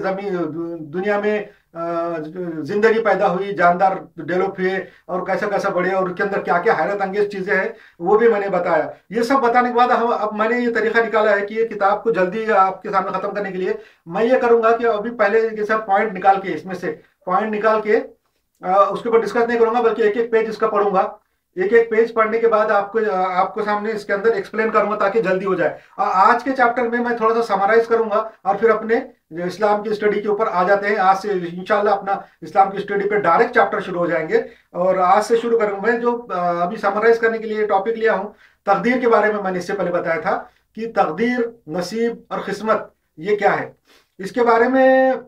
दुनिया में जिंदगी पैदा हुई, जानदार डेवलप हुए और कैसा कैसा बढ़े और उसके अंदर क्या क्या हैरत अंगेज चीजें हैं, वो भी मैंने बताया। ये सब बताने के बाद हम अब मैंने ये तरीका निकाला है कि ये किताब को जल्दी आपके सामने खत्म करने के लिए मैं ये करूंगा कि अभी पहले ये सब पॉइंट निकाल के, इसमें से पॉइंट निकाल के उसके ऊपर डिस्कस नहीं करूंगा, बल्कि एक एक पेज इसका पढ़ूंगा। एक एक पेज पढ़ने के बाद आपको सामने इसके अंदर एक्सप्लेन करूंगा ताकि जल्दी हो जाए। और आज के चैप्टर में मैं थोड़ा सा समराइज करूंगा और फिर अपने इस्लाम की स्टडी के ऊपर आ जाते हैं। आज से इंशाल्लाह अपना इस्लाम की स्टडी पे डायरेक्ट चैप्टर शुरू हो जाएंगे। और आज से शुरू करूंगा। मैं जो अभी समराइज करने के लिए टॉपिक लिया हूं, तकदीर के बारे में मैंने इससे पहले बताया था कि तकदीर, नसीब और किस्मत ये क्या है। इसके बारे में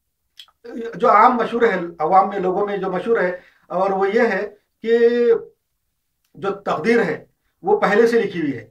जो आम मशहूर है, अवाम में, लोगों में जो मशहूर है, और वो ये है कि जो तकदीर है वो पहले से लिखी हुई है।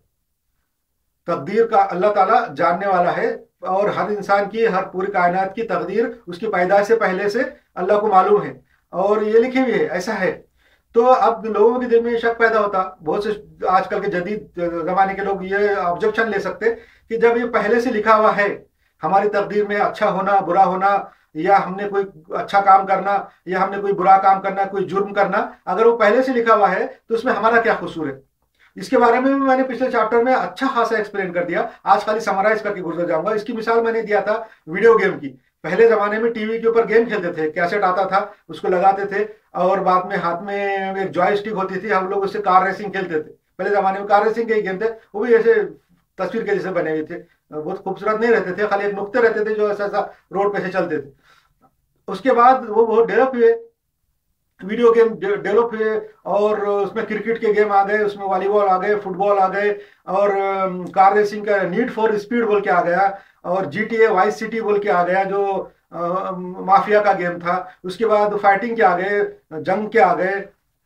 तकदीर का अल्लाह ताला जानने वाला है और हर इंसान की, हर पूरी कायनात की तकदीर उसकी पैदाइश से पहले से अल्लाह को मालूम है और ये लिखी हुई है, ऐसा है। तो अब लोगों के दिल में शक पैदा होता, बहुत से आजकल के जदीद जमाने के लोग ये ऑब्जेक्शन ले सकते कि जब ये पहले से लिखा हुआ है, हमारी तकदीर में अच्छा होना, बुरा होना, या हमने कोई अच्छा काम करना या हमने कोई बुरा काम करना, कोई जुर्म करना, अगर वो पहले से लिखा हुआ है तो उसमें हमारा क्या कसूर है। इसके बारे में भी मैंने पिछले चैप्टर में अच्छा खासा एक्सप्लेन कर दिया। आज खाली समराइज करके गुजर जाऊंगा। इसकी मिसाल मैंने दिया था वीडियो गेम की। पहले जमाने में टीवी के ऊपर गेम खेलते थे, कैसेट आता था, उसको लगाते थे और बाद में हाथ में एक जॉयस्टिक होती थी, हम लोग उससे कार रेसिंग खेलते थे। पहले जमाने में कार रेसिंग के ही गेम थे, वो भी ऐसे तस्वीर के जैसे बने हुए थे, बहुत खूबसूरत नहीं रहते थे, खाली एक नुक्ते रहते थे जो ऐसा ऐसा रोड पे से चलते थे। उसके बाद वो बहुत डेवलप हुए, वीडियो गेम डेवलप हुए और उसमें क्रिकेट के गेम आ गए, उसमें वॉलीबॉल आ गए, फुटबॉल आ गए और कार रेसिंग का नीड फॉर स्पीड बोल के आ गया और GTA वाइस सिटी बोल के आ गया जो माफिया का गेम था। उसके बाद फाइटिंग के आ गए, जंग के आ गए,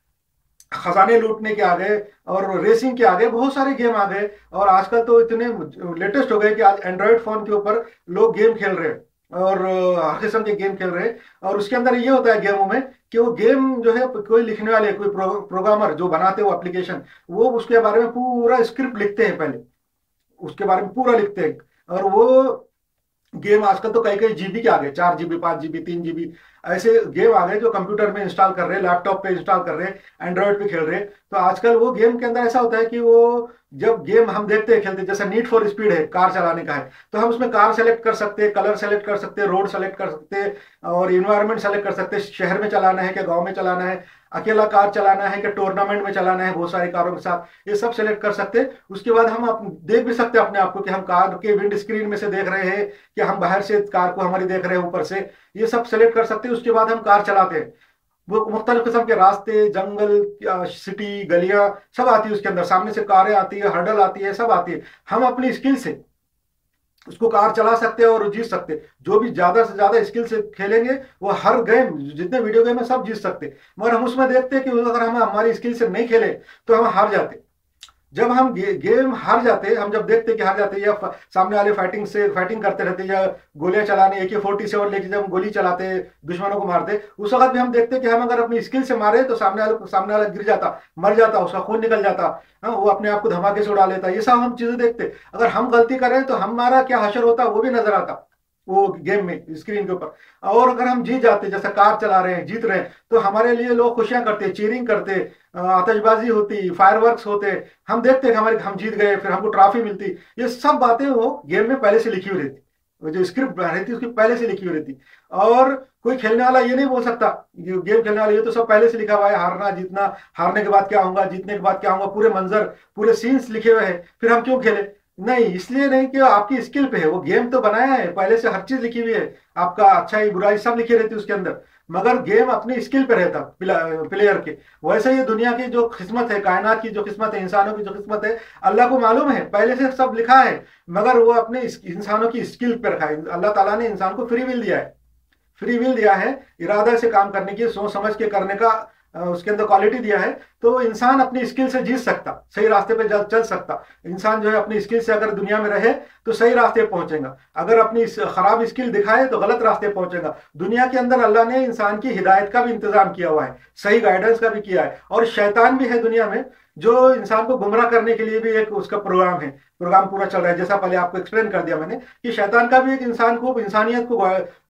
खजाने लूटने के आ गए और रेसिंग के आ गए, बहुत सारे गेम आ गए। और आजकल तो इतने लेटेस्ट हो गए कि आज एंड्रॉयड फोन के ऊपर लोग गेम खेल रहे हैं और हर किस्म के गेम खेल रहे हैं। और उसके अंदर ये होता है गेमों में कि वो गेम जो है, कोई लिखने वाले, कोई प्रोग्रामर जो बनाते हो एप्लीकेशन, वो उसके बारे में पूरा स्क्रिप्ट लिखते हैं, पहले उसके बारे में पूरा लिखते हैं। और वो गेम आजकल तो कई कई जीबी के आ गए, 4 GB, 5 GB, 3 GB ऐसे गेम आ गए जो कंप्यूटर में इंस्टॉल कर रहे हैं, लैपटॉप पे इंस्टॉल कर रहे हैं, एंड्रॉयड पे खेल रहे हैं। तो आजकल वो गेम के अंदर ऐसा होता है कि वो जब गेम हम देखते हैं खेलते, जैसे नीड फॉर स्पीड है, कार चलाने का है, तो हम उसमें कार सेलेक्ट कर सकते हैं, कलर सेलेक्ट कर सकते हैं, रोड सेलेक्ट कर सकते हैं और इन्वायरमेंट सेलेक्ट कर सकते हैं, शहर में चलाना है क्या गाँव में चलाना है, अकेला कार चलाना है कि टूर्नामेंट में चलाना है बहुत सारी कारों के साथ, ये सब सेलेक्ट कर सकते हैं। उसके बाद हम देख भी सकते हैं अपने आप को कि हम कार के विंड स्क्रीन में से देख रहे हैं कि हम बाहर से कार को हमारी देख रहे हैं ऊपर से, ये सब सेलेक्ट कर सकते हैं। उसके बाद हम कार चलाते हैं, वो मुख्तलिफ किस्म के रास्ते, जंगल, सिटी, गलियां सब आती है उसके अंदर, सामने से कारें आती है, हर्डल आती है, सब आती है। हम अपनी स्किल से उसको कार चला सकते हैं और जीत सकते हैं। जो भी ज्यादा से ज्यादा स्किल से खेलेंगे वो हर गेम, जितने वीडियो गेम है सब जीत सकते हैं। मगर हम उसमें देखते हैं कि अगर हम हमारी स्किल से नहीं खेले तो हम हार जाते। जब हम गेम हार जाते, हम जब देखते कि हार जाते या सामने वाले फाइटिंग करते रहते या गोलियां चलाने AK-47 लेके जब हम गोली चलाते दुश्मनों को मारते, उस वक्त भी हम देखते कि हम अगर अपनी स्किल से मारे तो सामने वाला गिर जाता, मर जाता, उसका खून निकल जाता, हाँ, वो अपने आप को धमाके से उड़ा लेता। ये सब हम चीजें देखते। अगर हम गलती करें तो हमारा क्या हशर होता वो भी नजर आता वो गेम में, स्क्रीन के ऊपर। और अगर हम जीत जाते, जैसे कार चला रहे हैं, जीत रहे हैं, तो हमारे लिए लोग खुशियां करते, चीयरिंग करते, आतिशबाजी होती, फायरवर्क्स होते, हम देखते हैं हमारे हम जीत गए, फिर हमको ट्रॉफी मिलती। ये सब बातें वो गेम में पहले से लिखी हुई रहती, वो जो स्क्रिप्ट रहती उसकी पहले से लिखी हुई रहती। और कोई खेलने वाला ये नहीं बोल सकता, गेम खेलने वाला ये तो सब पहले से लिखा हुआ है, हारना जीतना, हारने के बाद क्या होगा, जीतने के बाद क्या होगा, पूरे मंजर, पूरे सीन्स लिखे हुए हैं, फिर हम क्यों खेले। नहीं, इसलिए नहीं कि आपकी स्किल पे है, वो गेम तो बनाया है पहले से, हर चीज लिखी हुई है, आपका अच्छाई बुराई सब लिखी रहती है उसके अंदर, मगर गेम अपनी स्किल पे रहता प्लेयर के। वैसे ही दुनिया की जो किस्मत है, कायनात की जो किस्मत है, इंसानों की जो किस्मत है, अल्लाह को मालूम है, पहले से सब लिखा है, मगर वो अपने इंसानों की स्किल पे रखा है। अल्लाह ताला ने इंसान को फ्री विल दिया है, फ्री विल दिया है, इरादा से काम करने की, सोच समझ के करने का उसके अंदर क्वालिटी दिया है। तो इंसान अपनी स्किल से जीत सकता, सही रास्ते पे चल सकता। इंसान जो है अपनी स्किल से अगर दुनिया में रहे तो सही रास्ते पहुंचेगा, अगर अपनी खराब स्किल दिखाए तो गलत रास्ते पहुंचेगा। दुनिया के अंदर अल्लाह ने इंसान की हिदायत का भी इंतजाम किया हुआ है, सही गाइडेंस का भी किया है। और शैतान भी है दुनिया में जो इंसान को गुमराह करने के लिए भी एक उसका प्रोग्राम है, प्रोग्राम पूरा चल रहा है। जैसा पहले आपको एक्सप्लेन कर दिया मैंने कि शैतान का भी एक इंसान को, इंसानियत को